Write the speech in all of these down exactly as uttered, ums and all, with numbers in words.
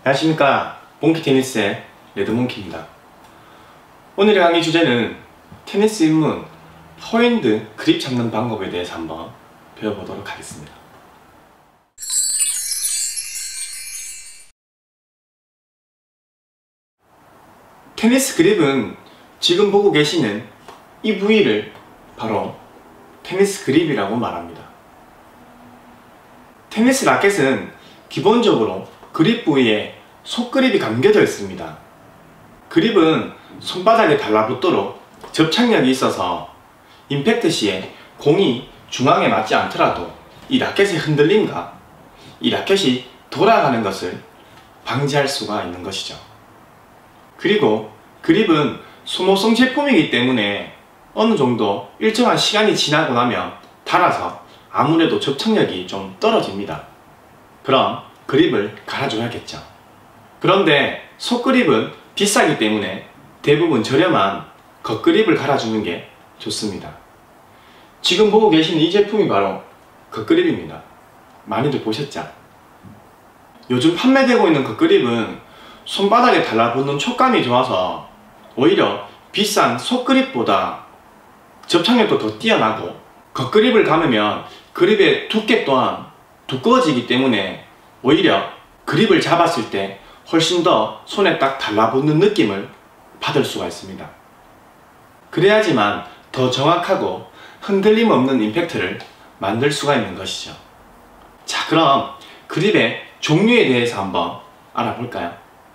안녕하십니까. 몽키 테니스의 레드몽키입니다. 오늘의 강의 주제는 테니스 입문 포핸드 그립 잡는 방법에 대해서 한번 배워보도록 하겠습니다. 테니스 그립은 지금 보고 계시는 이 부위를 바로 테니스 그립이라고 말합니다. 테니스 라켓은 기본적으로 그립 부위에 속그립이 감겨져 있습니다. 그립은 손바닥에 달라붙도록 접착력이 있어서 임팩트 시에 공이 중앙에 맞지 않더라도 이 라켓의 흔들림과 이 라켓이 돌아가는 것을 방지할 수가 있는 것이죠. 그리고 그립은 소모성 제품이기 때문에 어느 정도 일정한 시간이 지나고 나면 닳아서 아무래도 접착력이 좀 떨어집니다. 그럼 그립을 갈아줘야겠죠. 그런데 속그립은 비싸기 때문에 대부분 저렴한 겉그립을 갈아주는 게 좋습니다. 지금 보고 계시는 이 제품이 바로 겉그립입니다. 많이들 보셨죠? 요즘 판매되고 있는 겉그립은 손바닥에 달라붙는 촉감이 좋아서 오히려 비싼 속그립보다 접착력도 더 뛰어나고 겉그립을 감으면 그립의 두께 또한 두꺼워지기 때문에 오히려 그립을 잡았을 때 훨씬 더 손에 딱 달라붙는 느낌을 받을 수가 있습니다. 그래야지만 더 정확하고 흔들림 없는 임팩트를 만들 수가 있는 것이죠. 자, 그럼 그립의 종류에 대해서 한번 알아볼까요?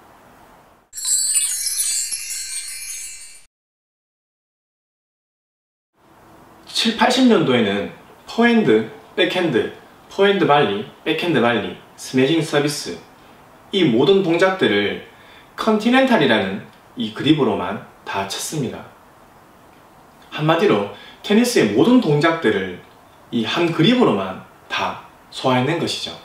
칠, 팔십 년도에는 포핸드, 백핸드, 포핸드 발리, 백핸드 발리, 스매싱 서비스 이 모든 동작들을 컨티넨탈이라는 이 그립으로만 다 쳤습니다. 한마디로 테니스의 모든 동작들을 이 한 그립으로만 다 소화해낸 것이죠.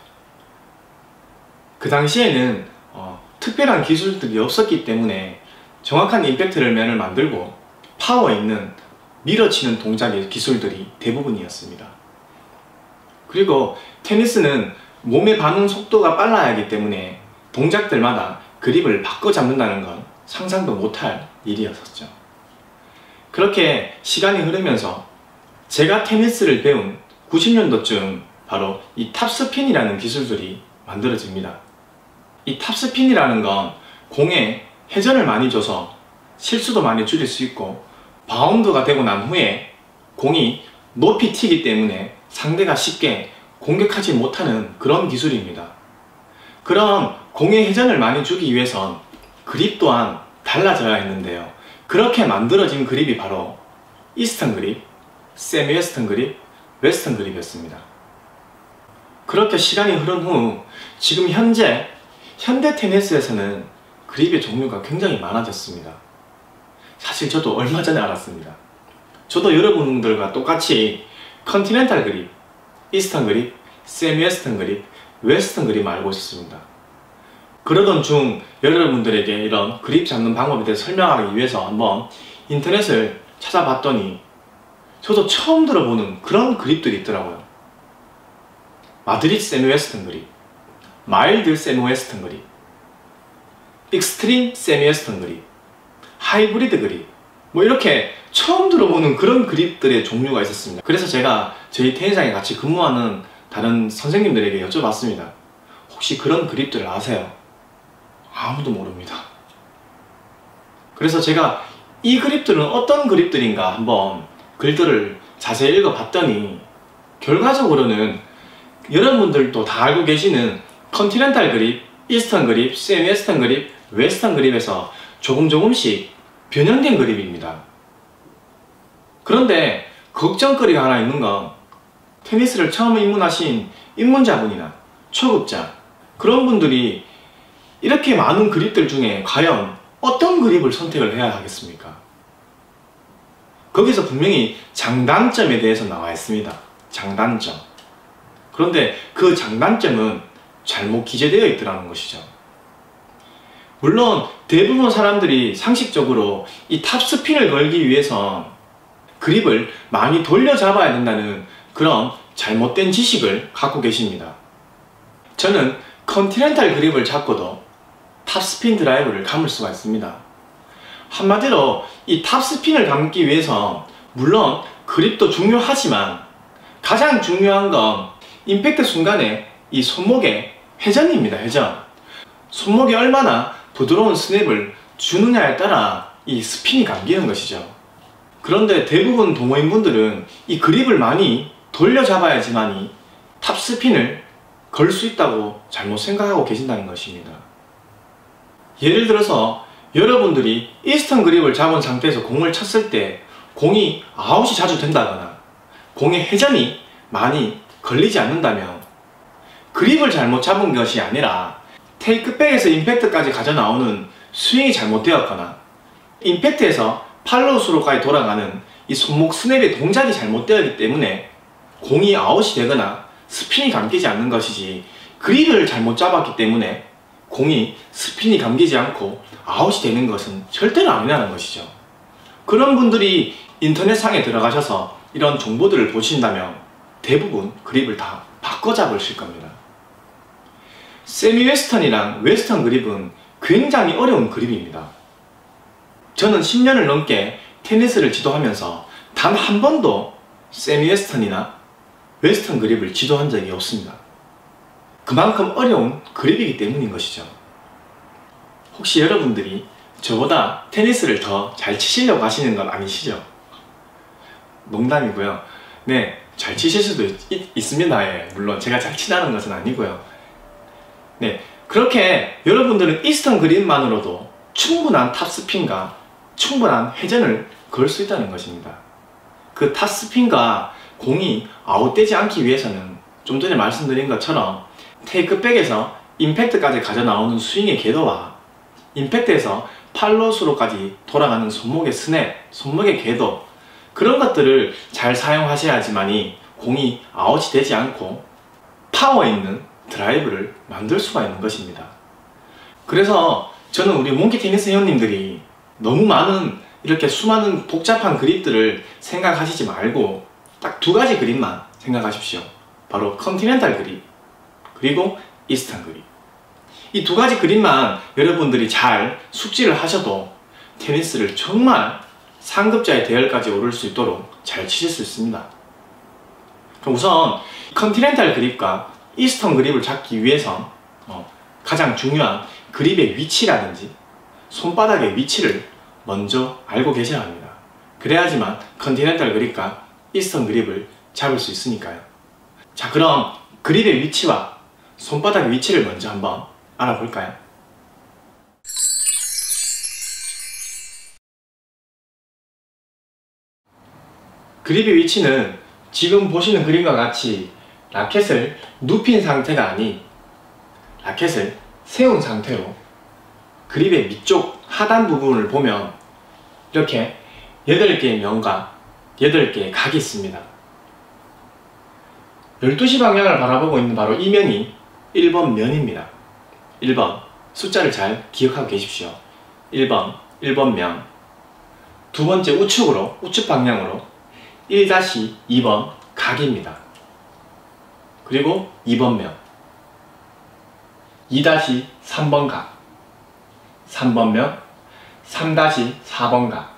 그 당시에는 어, 특별한 기술들이 없었기 때문에 정확한 임팩트를 면을 만들고 파워 있는 밀어치는 동작의 기술들이 대부분이었습니다. 그리고 테니스는 몸의 반응 속도가 빨라야 하기 때문에 동작들마다 그립을 바꿔 잡는다는 건 상상도 못할 일이었었죠. 그렇게 시간이 흐르면서 제가 테니스를 배운 구십 년도쯤 바로 이 탑스핀이라는 기술들이 만들어집니다. 이 탑스핀이라는 건 공에 회전을 많이 줘서 실수도 많이 줄일 수 있고 바운드가 되고 난 후에 공이 높이 튀기 때문에 상대가 쉽게 공격하지 못하는 그런 기술입니다. 그럼 공의 회전을 많이 주기 위해선 그립 또한 달라져야 했는데요. 그렇게 만들어진 그립이 바로 이스턴 그립, 세미 웨스턴 그립, 웨스턴 그립이었습니다. 그렇게 시간이 흐른 후 지금 현재 현대 테니스에서는 그립의 종류가 굉장히 많아졌습니다. 사실 저도 얼마 전에 알았습니다. 저도 여러분들과 똑같이 컨티넨탈 그립, 이스턴 그립, 세미 웨스턴 그립, 웨스턴 그립 알고 있었습니다. 그러던 중 여러분들에게 이런 그립 잡는 방법에 대해서 설명하기 위해서 한번 인터넷을 찾아봤더니 저도 처음 들어보는 그런 그립들이 있더라고요. 마드리드 세미 웨스턴 그립, 마일드 세미 웨스턴 그립, 익스트림 세미 웨스턴 그립, 하이브리드 그립, 뭐 이렇게 처음 들어보는 그런 그립들의 종류가 있었습니다. 그래서 제가 저희 테니스장에 같이 근무하는 다른 선생님들에게 여쭤봤습니다. 혹시 그런 그립들 아세요? 아무도 모릅니다. 그래서 제가 이 그립들은 어떤 그립들인가 한번 글들을 자세히 읽어봤더니 결과적으로는 여러분들도 다 알고 계시는 컨티넨탈 그립, 이스턴 그립, 세미 웨스턴 그립, 웨스턴 그립에서 조금 조금씩 변형된 그립입니다. 그런데 걱정거리가 하나 있는 건 테니스를 처음 입문하신 입문자분이나 초급자 그런 분들이 이렇게 많은 그립들 중에 과연 어떤 그립을 선택을 해야 하겠습니까? 거기서 분명히 장단점에 대해서 나와 있습니다. 장단점. 그런데 그 장단점은 잘못 기재되어 있더라는 것이죠. 물론 대부분 사람들이 상식적으로 이 탑스핀을 걸기 위해선 그립을 많이 돌려 잡아야 된다는 그런 잘못된 지식을 갖고 계십니다. 저는 컨티넨탈 그립을 잡고도 탑스핀 드라이브를 감을 수가 있습니다. 한마디로 이 탑스핀을 감기 위해서 물론 그립도 중요하지만 가장 중요한 건 임팩트 순간에 이 손목의 회전입니다. 회전. 손목이 얼마나 부드러운 스냅을 주느냐에 따라 이 스핀이 감기는 것이죠. 그런데 대부분 동호인분들은 이 그립을 많이 돌려 잡아야지만이 탑스핀을 걸 수 있다고 잘못 생각하고 계신다는 것입니다. 예를 들어서 여러분들이 이스턴 그립을 잡은 상태에서 공을 쳤을 때 공이 아웃이 자주 된다거나 공의 회전이 많이 걸리지 않는다면 그립을 잘못 잡은 것이 아니라 테이크백에서 임팩트까지 가져 나오는 스윙이 잘못되었거나 임팩트에서 팔로우스로까지 돌아가는 이 손목 스냅의 동작이 잘못되었기 때문에 공이 아웃이 되거나 스핀이 감기지 않는 것이지, 그립을 잘못 잡았기 때문에 공이 스핀이 감기지 않고 아웃이 되는 것은 절대로 아니라는 것이죠. 그런 분들이 인터넷상에 들어가셔서 이런 정보들을 보신다면 대부분 그립을 다 바꿔 잡으실 겁니다. 세미 웨스턴이랑 웨스턴 그립은 굉장히 어려운 그립입니다. 저는 십 년을 넘게 테니스를 지도하면서 단 한 번도 세미 웨스턴이나 웨스턴 그립을 지도한 적이 없습니다. 그만큼 어려운 그립이기 때문인 것이죠. 혹시 여러분들이 저보다 테니스를 더 잘 치시려고 하시는 건 아니시죠? 농담이고요. 네, 잘 치실 수도 있, 있습니다. 예, 물론 제가 잘 치다는 것은 아니고요. 네, 그렇게 여러분들은 이스턴 그립만으로도 충분한 탑스핀과 충분한 회전을 걸 수 있다는 것입니다. 그 탑스핀과 공이 아웃되지 않기 위해서는 좀 전에 말씀드린 것처럼 테이크백에서 임팩트까지 가져 나오는 스윙의 궤도와 임팩트에서 팔로우스로까지 돌아가는 손목의 스냅, 손목의 궤도, 그런 것들을 잘 사용하셔야지만이 공이 아웃이 되지 않고 파워 있는 드라이브를 만들 수가 있는 것입니다. 그래서 저는 우리 몽키 테니스 회원님들이 너무 많은 이렇게 수많은 복잡한 그립들을 생각하시지 말고 딱 두 가지 그립만 생각하십시오. 바로 컨티넨탈 그립 그리고 이스턴 그립. 이 두 가지 그립만 여러분들이 잘 숙지를 하셔도 테니스를 정말 상급자의 대열까지 오를 수 있도록 잘 치실 수 있습니다. 그럼 우선 컨티넨탈 그립과 이스턴 그립을 잡기 위해서 어, 가장 중요한 그립의 위치라든지 손바닥의 위치를 먼저 알고 계셔야 합니다. 그래야지만 컨티넨탈 그립과 이스턴 그립을 잡을 수 있으니까요. 자, 그럼 그립의 위치와 손바닥의 위치를 먼저 한번 알아볼까요? 그립의 위치는 지금 보시는 그림과 같이 라켓을 눕힌 상태가 아닌 라켓을 세운 상태로 그립의 밑쪽 하단 부분을 보면 이렇게 여덟 개의 면과 여덟 개의 각이 있습니다. 열두 시 방향을 바라보고 있는 바로 이 면이 일 번 면입니다. 일 번 숫자를 잘 기억하고 계십시오. 일 번 일 번 면. 두 번째 우측으로 우측 방향으로 일 이 번 각입니다. 그리고 이 번 면, 이 삼 번 각, 삼 번 면, 삼 사 번 각,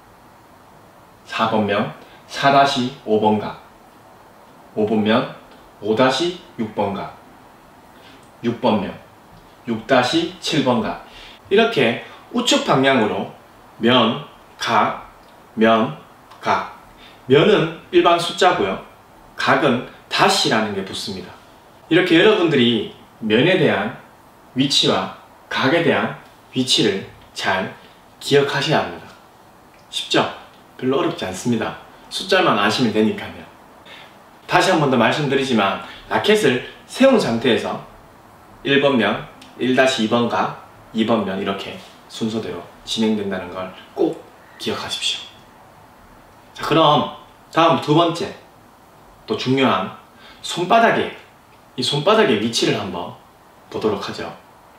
사 번 면, 사 오 번 각, 오 번 면, 오 육 번 각, 육 번 면, 육 칠 번 각. 이렇게 우측 방향으로 면, 각, 면, 각. 면은 일반 숫자고요. 각은 다시라는 게 붙습니다. 이렇게 여러분들이 면에 대한 위치와 각에 대한 위치를 잘 기억하셔야 합니다. 쉽죠? 별로 어렵지 않습니다. 숫자만 아시면 되니까요. 다시 한 번 더 말씀드리지만 라켓을 세운 상태에서 일 번 면, 일 이 번 각, 이 번 면 이렇게 순서대로 진행된다는 걸 꼭 기억하십시오. 자, 그럼 다음 두 번째 또 중요한 손바닥의 이 손바닥의 위치를 한번 보도록 하죠.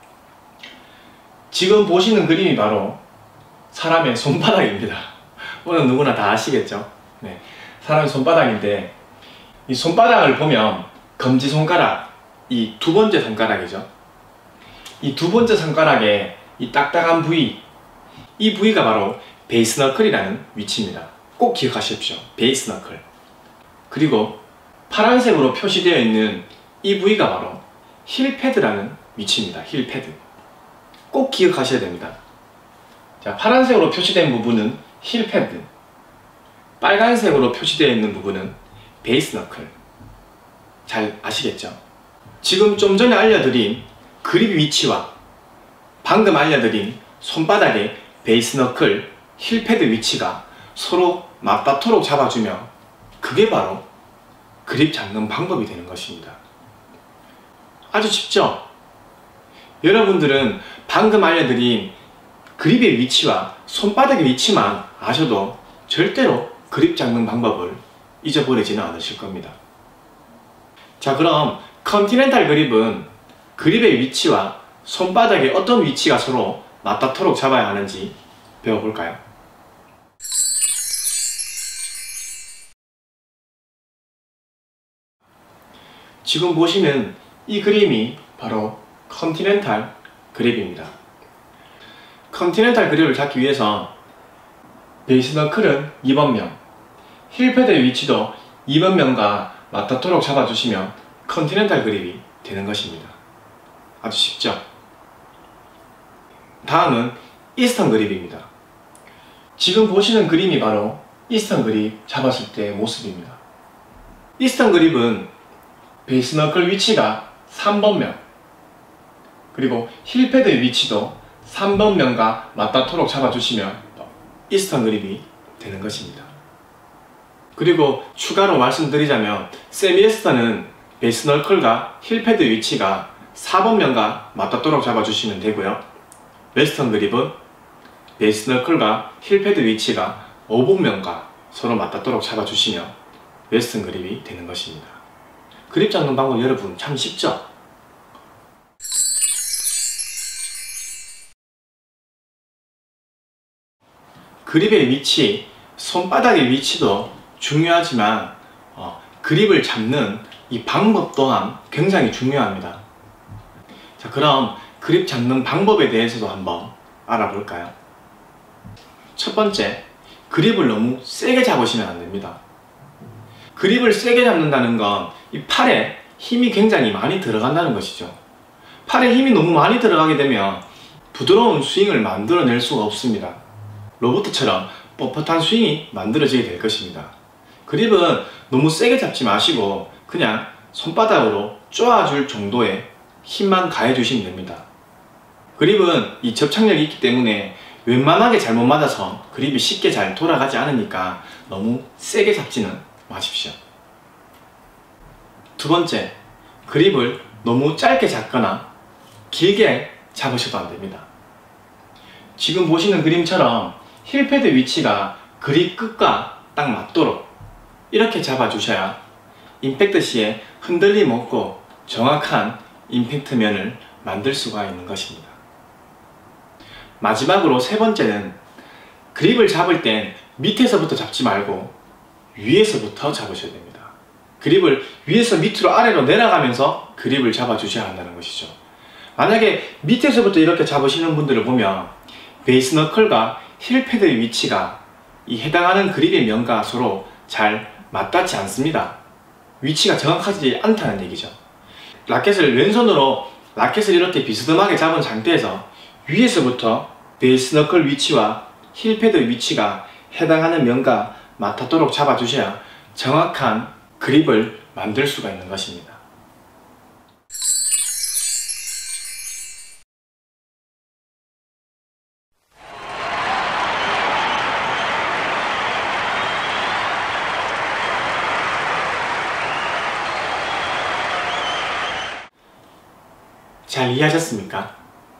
지금 보시는 그림이 바로 사람의 손바닥입니다. 오늘 누구나 다 아시겠죠? 네, 사람의 손바닥인데 이 손바닥을 보면 검지손가락, 이 두 번째 손가락이죠. 이 두 번째 손가락의 이 딱딱한 부위, 이 부위가 바로 베이스 너클이라는 위치입니다. 꼭 기억하십시오. 베이스 너클. 그리고 파란색으로 표시되어 있는 이 부위가 바로 힐 패드라는 위치입니다. 힐 패드. 꼭 기억하셔야 됩니다. 자, 파란색으로 표시된 부분은 힐 패드, 빨간색으로 표시되어 있는 부분은 베이스 너클. 잘 아시겠죠? 지금 좀 전에 알려드린 그립 위치와 방금 알려드린 손바닥의 베이스 너클, 힐 패드 위치가 서로 맞닿도록 잡아주면 그게 바로 그립 잡는 방법이 되는 것입니다. 아주 쉽죠? 여러분들은 방금 알려드린 그립의 위치와 손바닥의 위치만 아셔도 절대로 그립 잡는 방법을 잊어버리지는 않으실 겁니다. 자, 그럼 컨티넨탈 그립은 그립의 위치와 손바닥의 어떤 위치가 서로 맞닿도록 잡아야 하는지 배워볼까요? 지금 보시는 이 그림이 바로 컨티넨탈 그립입니다. 컨티넨탈 그립을 잡기 위해서 베이스 너클은 이 번 면, 힐 패드의 위치도 이 번 면과 맞닿도록 잡아주시면 컨티넨탈 그립이 되는 것입니다. 아주 쉽죠? 다음은 이스턴 그립입니다. 지금 보시는 그림이 바로 이스턴 그립 잡았을 때의 모습입니다. 이스턴 그립은 베이스 너클 위치가 삼 번 면, 그리고 힐 패드의 위치도 삼 번 면과 맞닿도록 잡아주시면 이스턴 그립이 되는 것입니다. 그리고 추가로 말씀드리자면 세미 웨스턴은 베이스 너클과 힐 패드 위치가 사 번 면과 맞닿도록 잡아주시면 되고요. 웨스턴 그립은 베이스 너클과 힐 패드 위치가 오 번 면과 서로 맞닿도록 잡아주시면 웨스턴 그립이 되는 것입니다. 그립 잡는 방법 여러분 참 쉽죠? 그립의 위치, 손바닥의 위치도 중요하지만 어, 그립을 잡는 이 방법 또한 굉장히 중요합니다. 자, 그럼 그립 잡는 방법에 대해서도 한번 알아볼까요? 첫 번째, 그립을 너무 세게 잡으시면 안 됩니다. 그립을 세게 잡는다는 건 이 팔에 힘이 굉장히 많이 들어간다는 것이죠. 팔에 힘이 너무 많이 들어가게 되면 부드러운 스윙을 만들어낼 수가 없습니다. 로봇처럼 뻣뻣한 스윙이 만들어지게 될 것입니다. 그립은 너무 세게 잡지 마시고 그냥 손바닥으로 쪼아줄 정도의 힘만 가해주시면 됩니다. 그립은 이 접착력이 있기 때문에 웬만하게 잘못 맞아서 그립이 쉽게 잘 돌아가지 않으니까 너무 세게 잡지는 마십시오. 두 번째, 그립을 너무 짧게 잡거나 길게 잡으셔도 안 됩니다. 지금 보시는 그림처럼 힐 패드 위치가 그립 끝과 딱 맞도록 이렇게 잡아주셔야 임팩트 시에 흔들림 없고 정확한 임팩트 면을 만들 수가 있는 것입니다. 마지막으로 세 번째는 그립을 잡을 땐 밑에서부터 잡지 말고 위에서부터 잡으셔야 됩니다. 그립을 위에서 밑으로 아래로 내려가면서 그립을 잡아주셔야 한다는 것이죠. 만약에 밑에서부터 이렇게 잡으시는 분들을 보면 베이스 너클과 힐 패드의 위치가 이 해당하는 그립의 면과 서로 잘 맞닿지 않습니다. 위치가 정확하지 않다는 얘기죠. 라켓을 왼손으로 라켓을 이렇게 비스듬하게 잡은 상태에서 위에서부터 베이스 너클 위치와 힐 패드 위치가 해당하는 면과 맞닿도록 잡아주셔야 정확한 그립을 만들 수가 있는 것입니다. 잘 이해하셨습니까?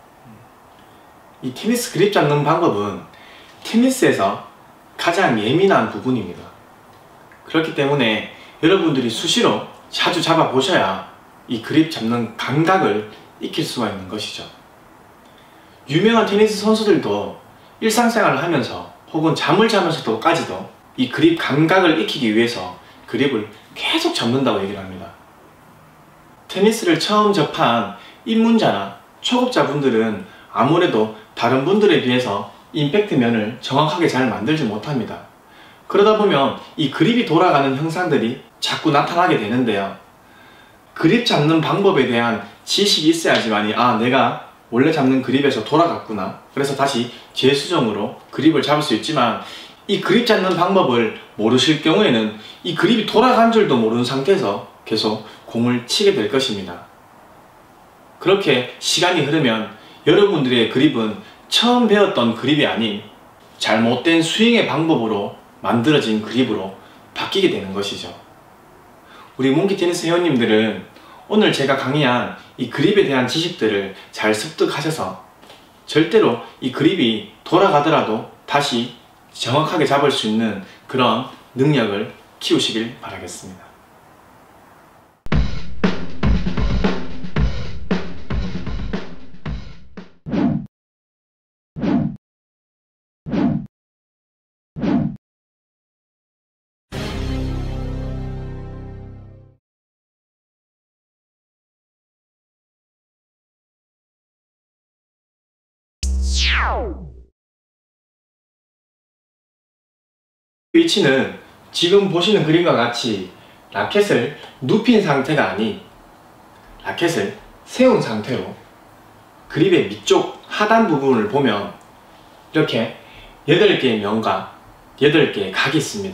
이 테니스 그립 잡는 방법은 테니스에서 가장 예민한 부분입니다. 그렇기 때문에 여러분들이 수시로 자주 잡아보셔야 이 그립 잡는 감각을 익힐 수가 있는 것이죠. 유명한 테니스 선수들도 일상생활을 하면서 혹은 잠을 자면서도까지도 이 그립 감각을 익히기 위해서 그립을 계속 잡는다고 얘기를 합니다. 테니스를 처음 접한 입문자나 초급자분들은 아무래도 다른 분들에 비해서 임팩트 면을 정확하게 잘 만들지 못합니다. 그러다 보면 이 그립이 돌아가는 현상들이 자꾸 나타나게 되는데요. 그립 잡는 방법에 대한 지식이 있어야지만이 아 내가 원래 잡는 그립에서 돌아갔구나, 그래서 다시 재수정으로 그립을 잡을 수 있지만, 이 그립 잡는 방법을 모르실 경우에는 이 그립이 돌아간 줄도 모르는 상태에서 계속 공을 치게 될 것입니다. 그렇게 시간이 흐르면 여러분들의 그립은 처음 배웠던 그립이 아닌 잘못된 스윙의 방법으로 만들어진 그립으로 바뀌게 되는 것이죠. 우리 몽키 테니스 회원님들은 오늘 제가 강의한 이 그립에 대한 지식들을 잘 습득하셔서 절대로 이 그립이 돌아가더라도 다시 정확하게 잡을 수 있는 그런 능력을 키우시길 바라겠습니다. 위치는 지금 보시는 그림과 같이 라켓을 눕힌 상태가 아닌 라켓을 세운 상태로 그립의 밑쪽 하단 부분을 보면 이렇게 여덟 개의 면과 여덟 개의 각이 있습니다.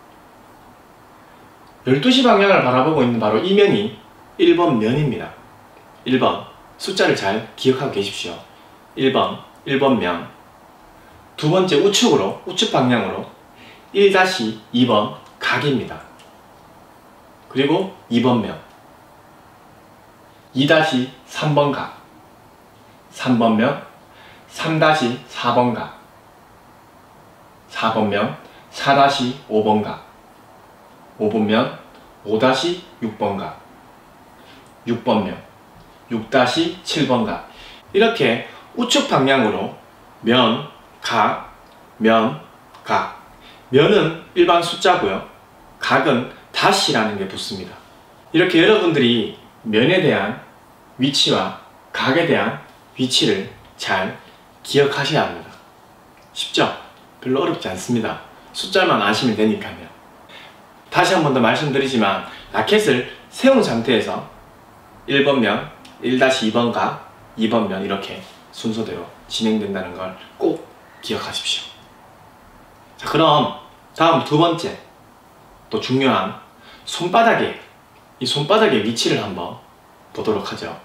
열두 시 방향을 바라보고 있는 바로 이 면이 일 번 면입니다. 일 번 숫자를 잘 기억하고 계십시오. 일 번 일 번 면, 두 번째 우측으로 우측 방향으로 일 이 번 각입니다. 그리고 이 번 면, 이 삼 번 각, 삼 번 면, 삼 사 번 각, 사 번 면, 사 오 번 각, 오 번 면, 오 육 번 각, 육 번 면, 육 칠 번 각. 이렇게 우측 방향으로 면, 각, 면, 각. 면은 일반 숫자고요. 각은 다시라는 게 붙습니다. 이렇게 여러분들이 면에 대한 위치와 각에 대한 위치를 잘 기억하셔야 합니다. 쉽죠? 별로 어렵지 않습니다. 숫자만 아시면 되니까요. 다시 한 번 더 말씀드리지만 라켓을 세운 상태에서 일 번 면, 일 이 번 각, 이 번 면 이렇게 순서대로 진행된다는 걸 꼭 기억하십시오. 자, 그럼 다음 두 번째 또 중요한 손바닥의 이 손바닥의 위치를 한번 보도록 하죠.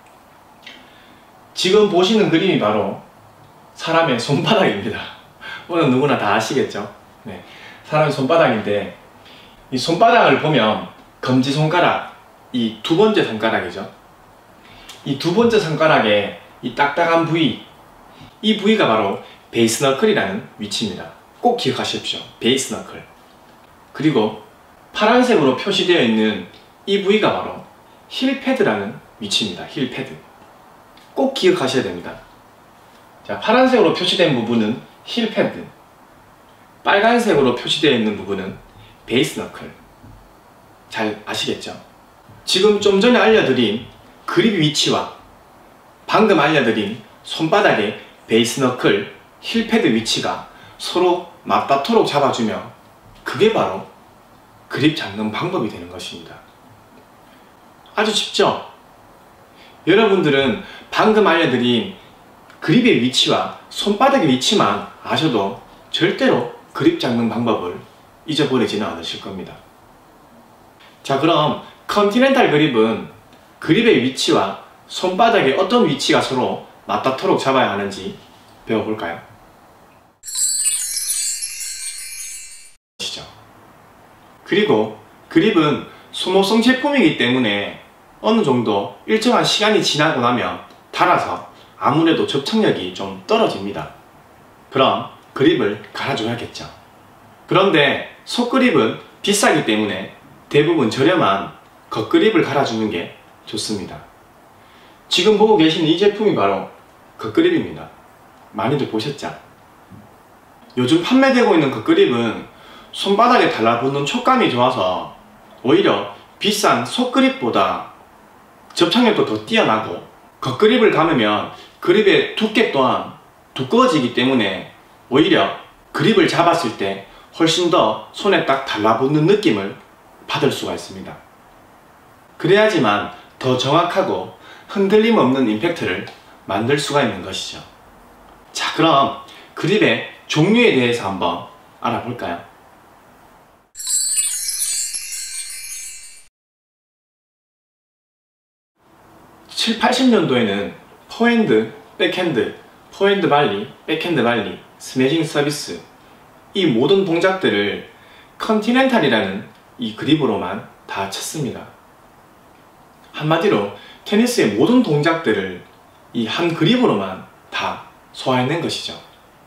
지금 보시는 그림이 바로 사람의 손바닥입니다. 오늘 누구나 다 아시겠죠? 네, 사람의 손바닥인데 이 손바닥을 보면 검지손가락, 이 두 번째 손가락이죠. 이 두 번째 손가락에 이 딱딱한 부위, 이 부위가 바로 베이스 너클이라는 위치입니다. 꼭 기억하십시오. 베이스 너클. 그리고 파란색으로 표시되어 있는 이 부위가 바로 힐 패드라는 위치입니다. 힐 패드. 꼭 기억하셔야 됩니다. 자, 파란색으로 표시된 부분은 힐 패드, 빨간색으로 표시되어 있는 부분은 베이스 너클. 잘 아시겠죠? 지금 좀 전에 알려드린 그립 위치와 방금 알려드린 손바닥의 베이스 너클, 힐 패드 위치가 서로 맞닿도록 잡아주면 그게 바로 그립 잡는 방법이 되는 것입니다. 아주 쉽죠? 여러분들은 방금 알려드린 그립의 위치와 손바닥의 위치만 아셔도 절대로 그립 잡는 방법을 잊어버리지는 않으실 겁니다. 자, 그럼 컨티넨탈 그립은 그립의 위치와 손바닥의 어떤 위치가 서로 맞닿도록 잡아야 하는지 배워볼까요? 그리고 그립은 소모성 제품이기 때문에 어느 정도 일정한 시간이 지나고 나면 닳아서 아무래도 접착력이 좀 떨어집니다. 그럼 그립을 갈아줘야겠죠. 그런데 속그립은 비싸기 때문에 대부분 저렴한 겉그립을 갈아주는 게 좋습니다. 지금 보고 계시는 이 제품이 바로 겉그립입니다. 많이들 보셨죠? 요즘 판매되고 있는 겉그립은 손바닥에 달라붙는 촉감이 좋아서 오히려 비싼 속그립보다 접착력도 더 뛰어나고 겉그립을 감으면 그립의 두께 또한 두꺼워지기 때문에 오히려 그립을 잡았을 때 훨씬 더 손에 딱 달라붙는 느낌을 받을 수가 있습니다. 그래야지만 더 정확하고 흔들림 없는 임팩트를 만들 수가 있는 것이죠. 자, 그럼 그립의 종류에 대해서 한번 알아볼까요? 칠십, 팔십 년도에는 포핸드, 백핸드, 포핸드 발리, 백핸드 발리, 스매싱 서비스, 이 모든 동작들을 컨티넨탈이라는 이 그립으로만 다 쳤습니다. 한마디로 테니스의 모든 동작들을 이 한 그립으로만 다 소화해낸 것이죠.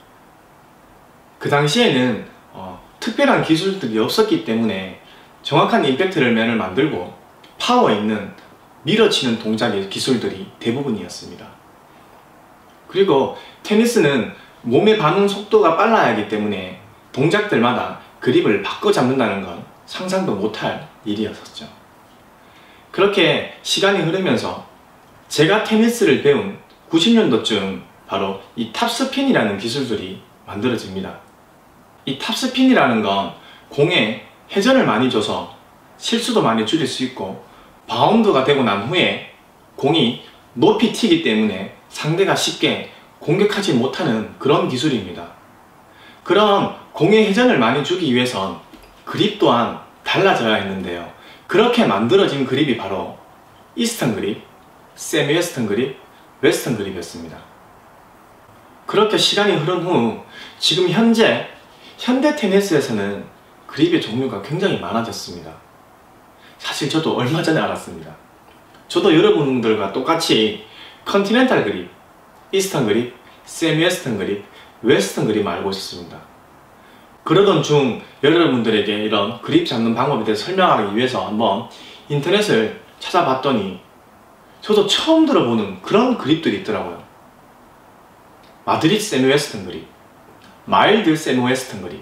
그 당시에는 어, 특별한 기술들이 없었기 때문에 정확한 임팩트를 면을 만들고 파워 있는 밀어치는 동작의 기술들이 대부분이었습니다. 그리고 테니스는 몸의 반응 속도가 빨라야 하기 때문에 동작들마다 그립을 바꿔 잡는다는 건 상상도 못할 일이었었죠. 그렇게 시간이 흐르면서 제가 테니스를 배운 구십 년도쯤 바로 이 탑스핀이라는 기술들이 만들어집니다. 이 탑스핀이라는 건 공에 회전을 많이 줘서 실수도 많이 줄일 수 있고 바운드가 되고 난 후에 공이 높이 튀기 때문에 상대가 쉽게 공격하지 못하는 그런 기술입니다. 그럼 공의 회전을 많이 주기 위해선 그립 또한 달라져야 했는데요. 그렇게 만들어진 그립이 바로 이스턴 그립, 세미 웨스턴 그립, 웨스턴 그립이었습니다. 그렇게 시간이 흐른 후 지금 현재 현대 테니스에서는 그립의 종류가 굉장히 많아졌습니다. 사실 저도 얼마 전에 알았습니다. 저도 여러분들과 똑같이 컨티넨탈 그립, 이스턴 그립, 세미 웨스턴 그립, 웨스턴 그립 알고 있었습니다. 그러던 중 여러분들에게 이런 그립 잡는 방법에 대해서 설명하기 위해서 한번 인터넷을 찾아봤더니 저도 처음 들어보는 그런 그립들이 있더라고요. 마드리드 세미 웨스턴 그립, 마일드 세미 웨스턴 그립.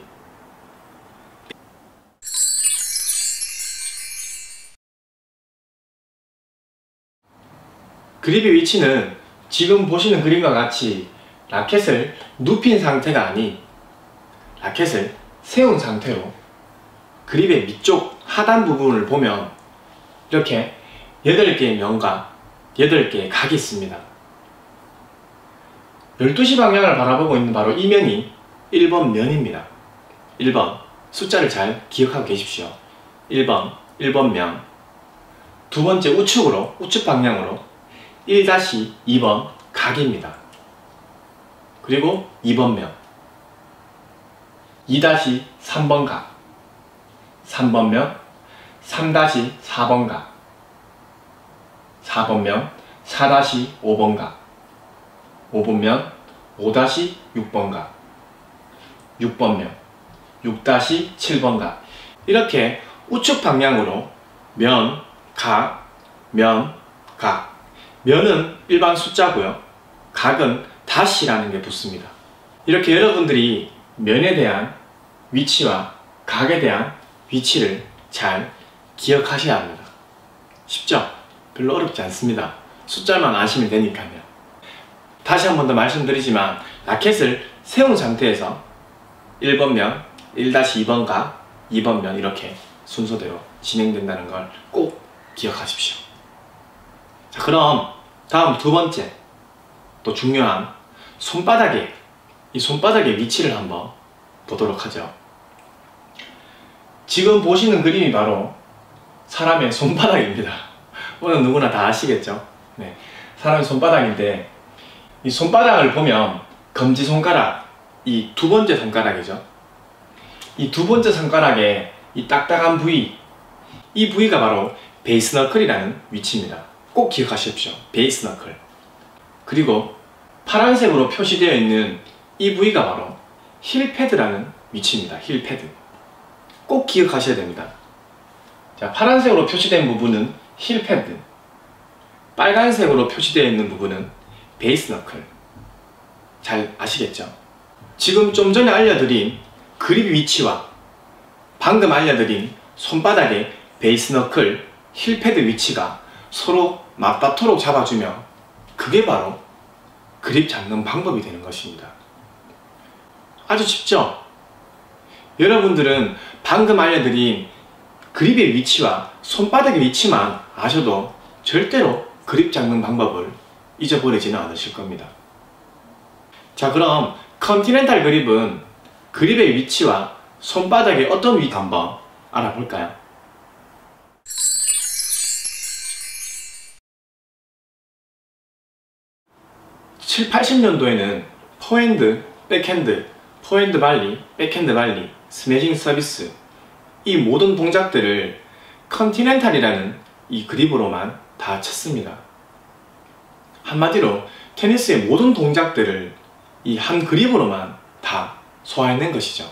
그립의 위치는 지금 보시는 그림과 같이 라켓을 눕힌 상태가 아닌 라켓을 세운 상태로 그립의 밑쪽 하단 부분을 보면 이렇게 여덟 개의 면과 여덟 개의 각이 있습니다. 열두 시 방향을 바라보고 있는 바로 이 면이 일 번 면입니다. 일 번 숫자를 잘 기억하고 계십시오. 일 번 일 번 면, 두 번째 우측으로 우측 방향으로 일 이 번 각입니다. 그리고 이 번 면, 이 삼 번 각, 삼 번 면, 삼 사 번 각, 사 번 면, 사 오 번 각, 오 번 면, 오 육 번 각, 육 번 면, 육 칠 번 각. 이렇게 우측 방향으로 면, 각, 면, 각. 면은 일반 숫자고요. 각은 다시라는 게 붙습니다. 이렇게 여러분들이 면에 대한 위치와 각에 대한 위치를 잘 기억하셔야 합니다. 쉽죠? 별로 어렵지 않습니다. 숫자만 아시면 되니까요. 다시 한 번 더 말씀드리지만 라켓을 세운 상태에서 일 번 면, 일 이 번 각, 이 번 면 이렇게 순서대로 진행된다는 걸 꼭 기억하십시오. 자, 그럼 다음 두 번째 또 중요한 손바닥의 이 손바닥의 위치를 한번 보도록 하죠. 지금 보시는 그림이 바로 사람의 손바닥입니다. 오늘 누구나 다 아시겠죠? 네, 사람의 손바닥인데 이 손바닥을 보면 검지손가락, 이 두 번째 손가락이죠. 이 두 번째 손가락에 이 딱딱한 부위, 이 부위가 바로 베이스 너클이라는 위치입니다. 꼭 기억하십시오. 베이스 너클. 그리고 파란색으로 표시되어 있는 이 부위가 바로 힐 패드라는 위치입니다. 힐 패드. 꼭 기억하셔야 됩니다. 자, 파란색으로 표시된 부분은 힐 패드, 빨간색으로 표시되어 있는 부분은 베이스 너클. 잘 아시겠죠? 지금 좀 전에 알려드린 그립 위치와 방금 알려드린 손바닥의 베이스 너클, 힐 패드 위치가 서로 맞닿도록 잡아주면 그게 바로 그립 잡는 방법이 되는 것입니다. 아주 쉽죠? 여러분들은 방금 알려드린 그립의 위치와 손바닥의 위치만 아셔도 절대로 그립 잡는 방법을 잊어버리지는 않으실 겁니다. 자, 그럼 컨티넨탈 그립은 그립의 위치와 손바닥의 어떤 위치 한번 알아볼까요? 칠십, 팔십 년도에는 포핸드, 백핸드, 포핸드 발리, 백핸드 발리, 스매싱 서비스, 이 모든 동작들을 컨티넨탈이라는 이 그립으로만 다 쳤습니다. 한마디로 테니스의 모든 동작들을 이 한 그립으로만 다 소화해낸 것이죠.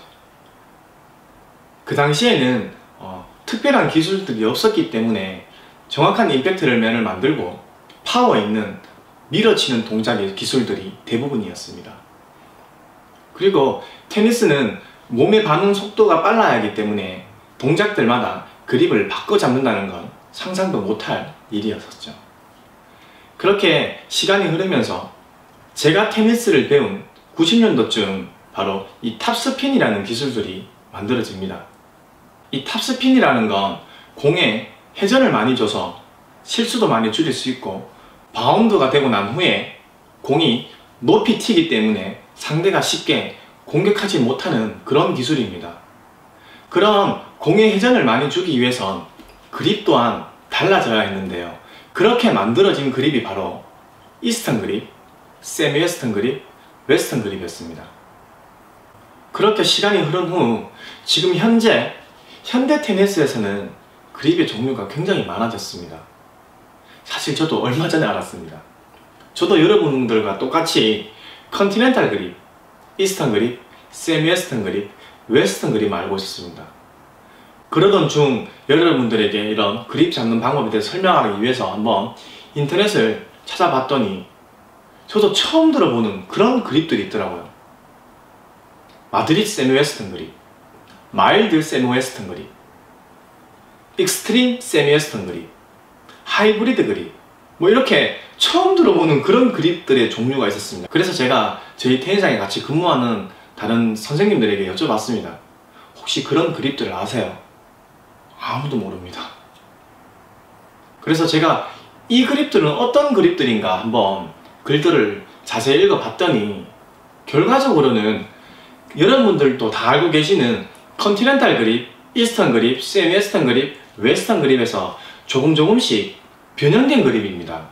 그 당시에는 어, 특별한 기술들이 없었기 때문에 정확한 임팩트를 면을 만들고 파워 있는 밀어치는 동작의 기술들이 대부분이었습니다. 그리고 테니스는 몸의 반응 속도가 빨라야 하기 때문에 동작들마다 그립을 바꿔 잡는다는 건 상상도 못할 일이었었죠. 그렇게 시간이 흐르면서 제가 테니스를 배운 구십 년도쯤 바로 이 탑스핀이라는 기술들이 만들어집니다. 이 탑스핀이라는 건 공에 회전을 많이 줘서 실수도 많이 줄일 수 있고 바운드가 되고 난 후에 공이 높이 튀기 때문에 상대가 쉽게 공격하지 못하는 그런 기술입니다. 그럼 공의 회전을 많이 주기 위해선 그립 또한 달라져야 했는데요. 그렇게 만들어진 그립이 바로 이스턴 그립, 세미 웨스턴 그립, 웨스턴 그립이었습니다. 그렇게 시간이 흐른 후 지금 현재 현대 테니스에서는 그립의 종류가 굉장히 많아졌습니다. 사실 저도 얼마 전에 알았습니다. 저도 여러분들과 똑같이 컨티넨탈 그립, 이스턴 그립, 세미 웨스턴 그립, 웨스턴 그립 알고 있었습니다. 그러던 중 여러분들에게 이런 그립 잡는 방법에 대해서 설명하기 위해서 한번 인터넷을 찾아봤더니 저도 처음 들어보는 그런 그립들이 있더라고요. 마드리드 세미 웨스턴 그립, 마일드 세미 웨스턴 그립, 익스트림 세미 웨스턴 그립, 하이브리드 그립, 뭐 이렇게 처음 들어보는 그런 그립들의 종류가 있었습니다. 그래서 제가 저희 테니스장에 같이 근무하는 다른 선생님들에게 여쭤봤습니다. 혹시 그런 그립들 아세요? 아무도 모릅니다. 그래서 제가 이 그립들은 어떤 그립들인가 한번 글들을 자세히 읽어봤더니 결과적으로는 여러분들도 다 알고 계시는 컨티넨탈 그립, 이스턴 그립, 세미 웨스턴 그립, 웨스턴 그립에서 조금 조금씩 변형된 그립입니다.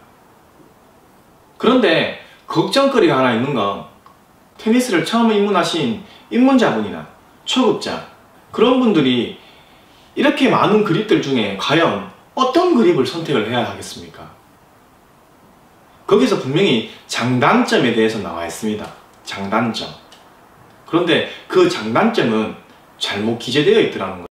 그런데 걱정거리가 하나 있는 건 테니스를 처음 입문하신 입문자분이나 초급자 그런 분들이 이렇게 많은 그립들 중에 과연 어떤 그립을 선택을 해야 하겠습니까? 거기서 분명히 장단점에 대해서 나와 있습니다. 장단점. 그런데 그 장단점은 잘못 기재되어 있더라는 거예요.